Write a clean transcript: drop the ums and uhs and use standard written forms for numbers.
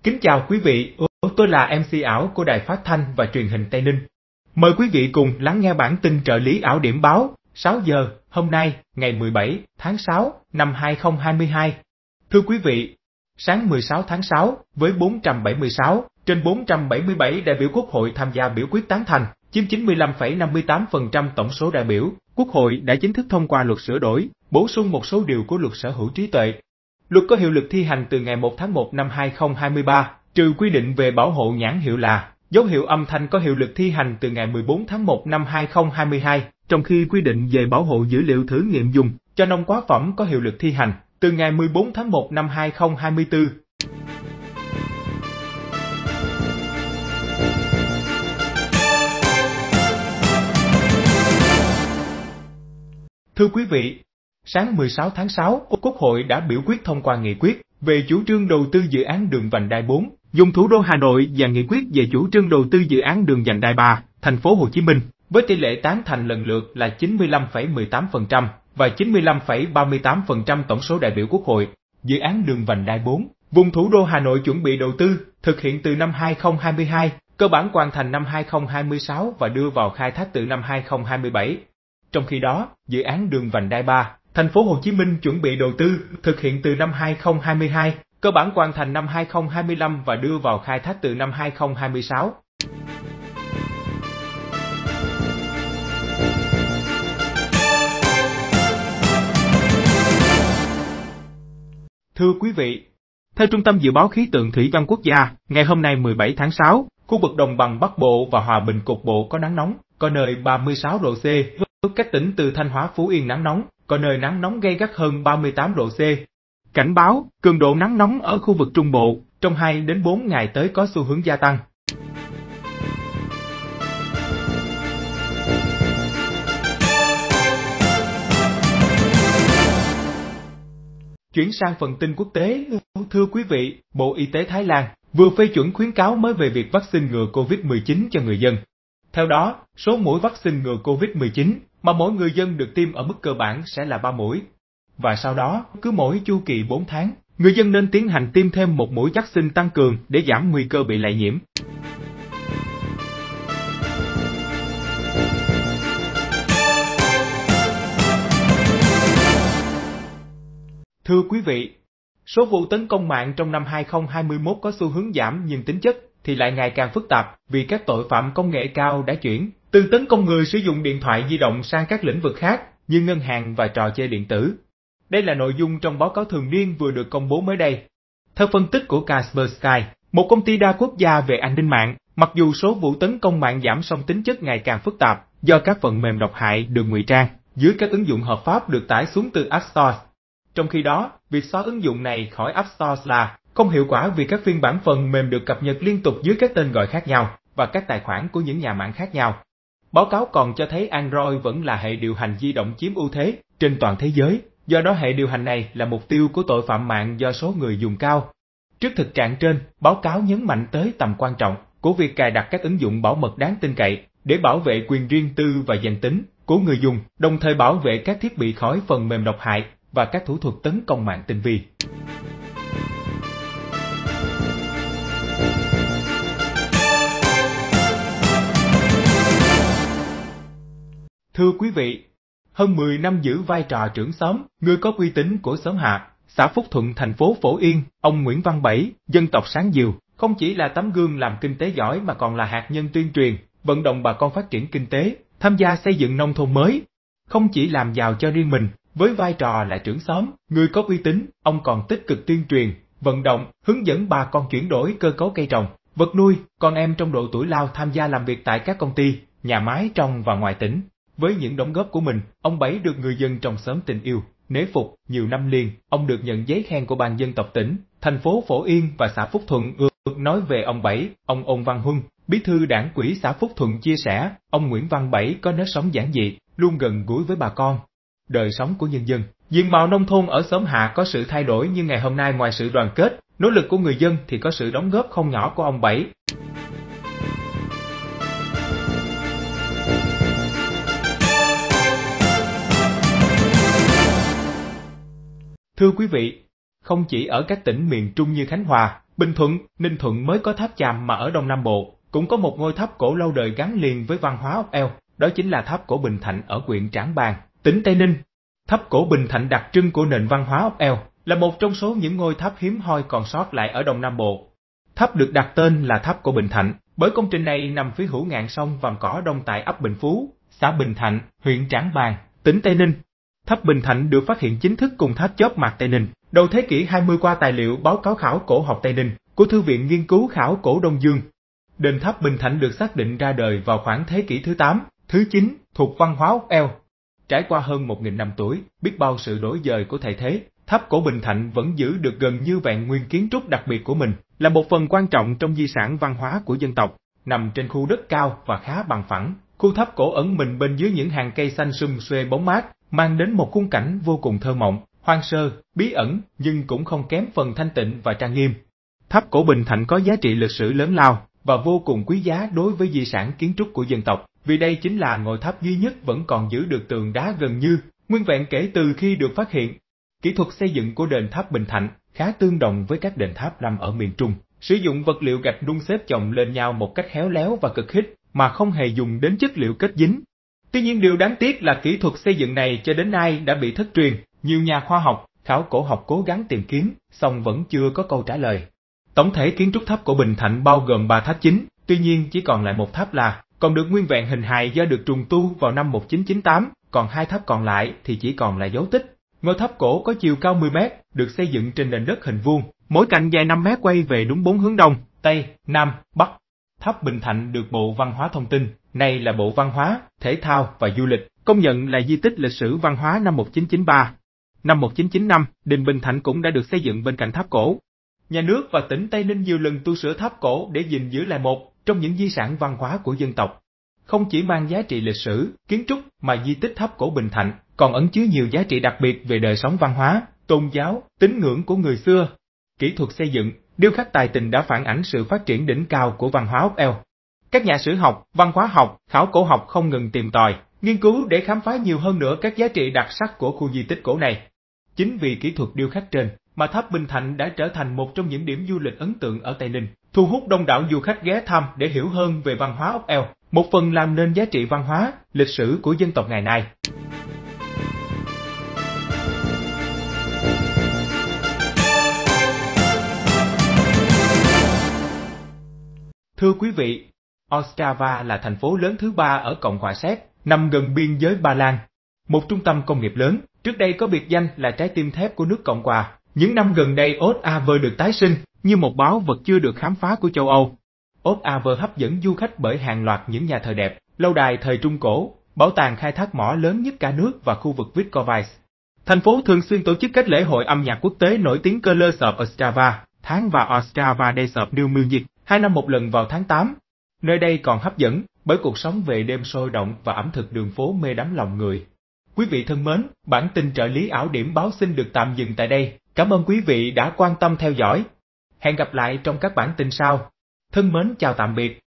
Kính chào quý vị, tôi là MC ảo của Đài Phát thanh và Truyền hình Tây Ninh. Mời quý vị cùng lắng nghe bản tin trợ lý ảo điểm báo 6 giờ hôm nay, ngày 17 tháng 6 năm 2022. Thưa quý vị, sáng 16 tháng 6 với 476 trên 477 đại biểu Quốc hội tham gia biểu quyết tán thành, chiếm 95,58% tổng số đại biểu, Quốc hội đã chính thức thông qua luật sửa đổi, bổ sung một số điều của luật sở hữu trí tuệ. Luật có hiệu lực thi hành từ ngày 1 tháng 1 năm 2023, trừ quy định về bảo hộ nhãn hiệu là dấu hiệu âm thanh có hiệu lực thi hành từ ngày 14 tháng 1 năm 2022, trong khi quy định về bảo hộ dữ liệu thử nghiệm dùng cho nông quá phẩm có hiệu lực thi hành từ ngày 14 tháng 1 năm 2024. Thưa quý vị, sáng 16 tháng 6, Quốc hội đã biểu quyết thông qua nghị quyết về chủ trương đầu tư dự án đường vành đai 4, vùng thủ đô Hà Nội và nghị quyết về chủ trương đầu tư dự án đường vành đai 3, thành phố Hồ Chí Minh, với tỷ lệ tán thành lần lượt là 95,18% và 95,38% tổng số đại biểu Quốc hội. Dự án đường vành đai 4, vùng thủ đô Hà Nội chuẩn bị đầu tư, thực hiện từ năm 2022, cơ bản hoàn thành năm 2026 và đưa vào khai thác từ năm 2027. Trong khi đó, dự án đường vành đai 3, thành phố Hồ Chí Minh chuẩn bị đầu tư, thực hiện từ năm 2022, cơ bản hoàn thành năm 2025 và đưa vào khai thác từ năm 2026. Thưa quý vị, theo Trung tâm Dự báo Khí tượng Thủy văn Quốc gia, ngày hôm nay 17 tháng 6, khu vực Đồng bằng Bắc Bộ và Hòa Bình cục bộ có nắng nóng, có nơi 36 độ C. Các tỉnh từ Thanh Hóa Phú Yên nắng nóng, có nơi nắng nóng gay gắt hơn 38 độ C. Cảnh báo, cường độ nắng nóng ở khu vực Trung Bộ, trong 2 đến 4 ngày tới có xu hướng gia tăng. Chuyển sang phần tin quốc tế, thưa quý vị, Bộ Y tế Thái Lan vừa phê chuẩn khuyến cáo mới về việc vaccine ngừa COVID-19 cho người dân. Theo đó, số mũi vaccine ngừa COVID-19 mà mỗi người dân được tiêm ở mức cơ bản sẽ là 3 mũi. Và sau đó, cứ mỗi chu kỳ 4 tháng, người dân nên tiến hành tiêm thêm một mũi vaccine tăng cường để giảm nguy cơ bị lây nhiễm. Thưa quý vị, số vụ tấn công mạng trong năm 2021 có xu hướng giảm nhưng tính chất thì lại ngày càng phức tạp vì các tội phạm công nghệ cao đã chuyển từ tấn công người sử dụng điện thoại di động sang các lĩnh vực khác như ngân hàng và trò chơi điện tử. Đây là nội dung trong báo cáo thường niên vừa được công bố mới đây. Theo phân tích của Kaspersky, một công ty đa quốc gia về an ninh mạng, mặc dù số vụ tấn công mạng giảm song tính chất ngày càng phức tạp do các phần mềm độc hại được ngụy trang dưới các ứng dụng hợp pháp được tải xuống từ App Store. Trong khi đó, việc xóa ứng dụng này khỏi App Store là không hiệu quả vì các phiên bản phần mềm được cập nhật liên tục dưới các tên gọi khác nhau và các tài khoản của những nhà mạng khác nhau. Báo cáo còn cho thấy Android vẫn là hệ điều hành di động chiếm ưu thế trên toàn thế giới, do đó hệ điều hành này là mục tiêu của tội phạm mạng do số người dùng cao. Trước thực trạng trên, báo cáo nhấn mạnh tới tầm quan trọng của việc cài đặt các ứng dụng bảo mật đáng tin cậy để bảo vệ quyền riêng tư và danh tính của người dùng, đồng thời bảo vệ các thiết bị khỏi phần mềm độc hại và các thủ thuật tấn công mạng tinh vi. Thưa quý vị, hơn 10 năm giữ vai trò trưởng xóm, người có uy tín của xóm Hạ, xã Phúc Thuận thành phố Phổ Yên, ông Nguyễn Văn Bảy, dân tộc Sáng Diều, không chỉ là tấm gương làm kinh tế giỏi mà còn là hạt nhân tuyên truyền, vận động bà con phát triển kinh tế, tham gia xây dựng nông thôn mới. Không chỉ làm giàu cho riêng mình, với vai trò là trưởng xóm, người có uy tín, ông còn tích cực tuyên truyền, vận động, hướng dẫn bà con chuyển đổi cơ cấu cây trồng, vật nuôi, con em trong độ tuổi lao tham gia làm việc tại các công ty, nhà máy trong và ngoài tỉnh. Với những đóng góp của mình, ông Bảy được người dân trong xóm tình yêu, nể phục. Nhiều năm liền, ông được nhận giấy khen của Ban Dân tộc tỉnh, thành phố Phổ Yên và xã Phúc Thuận. Nói về ông Bảy, ông Ôn Văn Huân, bí thư đảng ủy xã Phúc Thuận chia sẻ, ông Nguyễn Văn Bảy có nếp sống giản dị, luôn gần gũi với bà con. Đời sống của nhân dân, diện mạo nông thôn ở xóm Hạ có sự thay đổi như ngày hôm nay, ngoài sự đoàn kết, nỗ lực của người dân thì có sự đóng góp không nhỏ của ông Bảy. Thưa quý vị, không chỉ ở các tỉnh miền Trung như Khánh Hòa, Bình Thuận, Ninh Thuận mới có tháp Chàm, mà ở Đông Nam Bộ cũng có một ngôi tháp cổ lâu đời gắn liền với văn hóa ốc eo, đó chính là tháp cổ Bình Thạnh ở huyện Trảng Bàng, tỉnh Tây Ninh. Tháp cổ Bình Thạnh đặc trưng của nền văn hóa ốc eo, là một trong số những ngôi tháp hiếm hoi còn sót lại ở Đông Nam Bộ. Tháp được đặt tên là tháp cổ Bình Thạnh, bởi công trình này nằm phía hữu ngạn sông Vàm Cỏ Đông tại ấp Bình Phú, xã Bình Thạnh, huyện Trảng Bàng, tỉnh Tây Ninh. Tháp Bình Thạnh được phát hiện chính thức cùng tháp Chóp Mạc Tây Ninh đầu thế kỷ 20 qua tài liệu báo cáo khảo cổ học Tây Ninh của Thư viện Nghiên cứu Khảo cổ Đông Dương. Đền tháp Bình Thạnh được xác định ra đời vào khoảng thế kỷ thứ 8, thứ 9, thuộc văn hóa ốc eo. Trải qua hơn 1.000 năm tuổi, biết bao sự đổi dời của thời thế, tháp cổ Bình Thạnh vẫn giữ được gần như vẹn nguyên kiến trúc đặc biệt của mình, là một phần quan trọng trong di sản văn hóa của dân tộc. Nằm trên khu đất cao và khá bằng phẳng, khu tháp cổ ẩn mình bên dưới những hàng cây xanh sum xuê bóng mát, mang đến một khung cảnh vô cùng thơ mộng, hoang sơ, bí ẩn, nhưng cũng không kém phần thanh tịnh và trang nghiêm. Tháp cổ Bình Thạnh có giá trị lịch sử lớn lao và vô cùng quý giá đối với di sản kiến trúc của dân tộc, vì đây chính là ngôi tháp duy nhất vẫn còn giữ được tường đá gần như nguyên vẹn kể từ khi được phát hiện. Kỹ thuật xây dựng của đền tháp Bình Thạnh khá tương đồng với các đền tháp nằm ở miền Trung, sử dụng vật liệu gạch nung xếp chồng lên nhau một cách khéo léo và cực hít, mà không hề dùng đến chất liệu kết dính. Tuy nhiên điều đáng tiếc là kỹ thuật xây dựng này cho đến nay đã bị thất truyền, nhiều nhà khoa học, khảo cổ học cố gắng tìm kiếm, song vẫn chưa có câu trả lời. Tổng thể kiến trúc tháp cổ Bình Thạnh bao gồm 3 tháp chính, tuy nhiên chỉ còn lại một tháp là còn được nguyên vẹn hình hài do được trùng tu vào năm 1998, còn 2 tháp còn lại thì chỉ còn là dấu tích. Ngôi tháp cổ có chiều cao 10 mét, được xây dựng trên nền đất hình vuông, mỗi cạnh dài 5 mét, quay về đúng 4 hướng Đông, Tây, Nam, Bắc. Tháp Bình Thạnh được Bộ Văn hóa Thông tin, nay là Bộ Văn hóa, Thể thao và Du lịch, công nhận là di tích lịch sử văn hóa năm 1993. Năm 1995, đình Bình Thạnh cũng đã được xây dựng bên cạnh tháp cổ. Nhà nước và tỉnh Tây Ninh nhiều lần tu sửa tháp cổ để gìn giữ lại một trong những di sản văn hóa của dân tộc. Không chỉ mang giá trị lịch sử, kiến trúc mà di tích tháp cổ Bình Thạnh còn ẩn chứa nhiều giá trị đặc biệt về đời sống văn hóa, tôn giáo, tín ngưỡng của người xưa. Kỹ thuật xây dựng, điêu khắc tài tình đã phản ánh sự phát triển đỉnh cao của văn hóa ốc eo. Các nhà sử học, văn hóa học, khảo cổ học không ngừng tìm tòi, nghiên cứu để khám phá nhiều hơn nữa các giá trị đặc sắc của khu di tích cổ này. Chính vì kỹ thuật điêu khắc trên, mà tháp Bình Thạnh đã trở thành một trong những điểm du lịch ấn tượng ở Tây Ninh, thu hút đông đảo du khách ghé thăm để hiểu hơn về văn hóa ốc eo, một phần làm nên giá trị văn hóa, lịch sử của dân tộc ngày nay. Thưa quý vị, Ostrava là thành phố lớn thứ 3 ở Cộng hòa Séc, nằm gần biên giới Ba Lan. Một trung tâm công nghiệp lớn, trước đây có biệt danh là trái tim thép của nước Cộng hòa. Những năm gần đây Ostrava được tái sinh như một báu vật chưa được khám phá của châu Âu. Ostrava hấp dẫn du khách bởi hàng loạt những nhà thờ đẹp, lâu đài thời Trung Cổ, bảo tàng khai thác mỏ lớn nhất cả nước và khu vực Vitkovice. Thành phố thường xuyên tổ chức các lễ hội âm nhạc quốc tế nổi tiếng Colors of Ostrava, tháng và Ostrava Days of New Music, 2 năm một lần vào tháng 8. Nơi đây còn hấp dẫn bởi cuộc sống về đêm sôi động và ẩm thực đường phố mê đắm lòng người. Quý vị thân mến, bản tin trợ lý ảo điểm báo xin được tạm dừng tại đây. Cảm ơn quý vị đã quan tâm theo dõi. Hẹn gặp lại trong các bản tin sau. Thân mến chào tạm biệt.